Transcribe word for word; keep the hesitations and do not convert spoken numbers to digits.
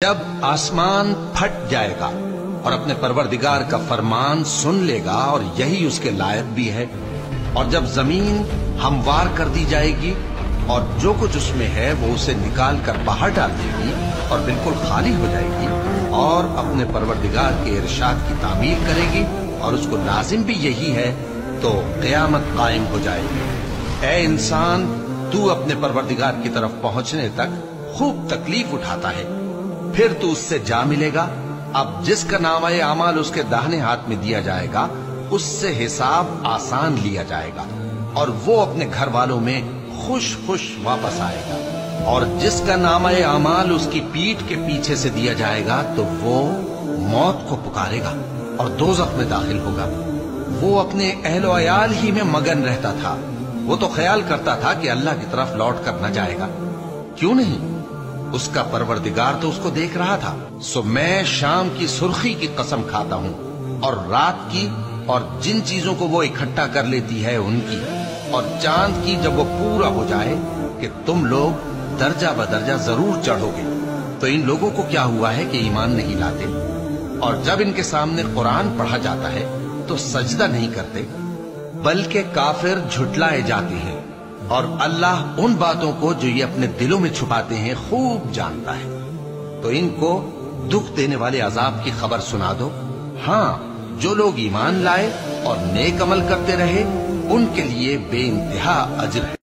جب آسمان پھٹ جائے گا اور اپنے پروردگار کا فرمان سن لے گا اور یہی اس کے لائق بھی ہے، اور جب زمین ہموار کر دی جائے گی اور جو کچھ اس میں ہے وہ اسے نکال کر باہر ڈال دے گی اور بالکل خالی ہو جائے گی اور اپنے پروردگار کے ارشاد کی تعمیل کرے گی اور اس کو لازم بھی یہی ہے، تو قیامت قائم ہو جائے گی۔ اے انسان، تو اپنے پروردگار کی طرف پہنچنے تک خوب تکلیف اٹھاتا ہے، پھر تو اس سے جا ملے گا۔ اب جس کا نامہ اعمال اس کے داہنے ہاتھ میں دیا جائے گا اس سے حساب آسان لیا جائے گا اور وہ اپنے گھر والوں میں خوش خوش واپس آئے گا، اور جس کا نامہ اعمال اس کی پیٹھ کے پیچھے سے دیا جائے گا تو وہ موت کو پکارے گا اور دوزخ میں داخل ہوگا۔ وہ اپنے اہل و عیال ہی میں مگن رہتا تھا، وہ تو خیال کرتا تھا کہ اللہ کی طرف لوٹ کر نہ جائے گا، کیوں نہیں؟ اس کا پروردگار تو اس کو دیکھ رہا تھا۔ سو میں شام کی سرخی کی قسم کھاتا ہوں اور رات کی اور جن چیزوں کو وہ اکٹھا کر لیتی ہے ان کی، اور چاند کی جب وہ پورا ہو جائے کہ تم لوگ درجہ بدرجہ ضرور چڑھو گے۔ تو ان لوگوں کو کیا ہوا ہے کہ ایمان نہیں لاتے، اور جب ان کے سامنے قرآن پڑھا جاتا ہے تو سجدہ نہیں کرتے، بلکہ کافر جھٹلائے جاتے ہیں، اور اللہ ان باتوں کو جو یہ اپنے دلوں میں چھپاتے ہیں خوب جانتا ہے۔ تو ان کو دکھ دینے والے عذاب کی خبر سنا دو۔ ہاں، جو لوگ ایمان لائے اور نیک عمل کرتے رہے ان کے لیے بے انتہا اجر ہے۔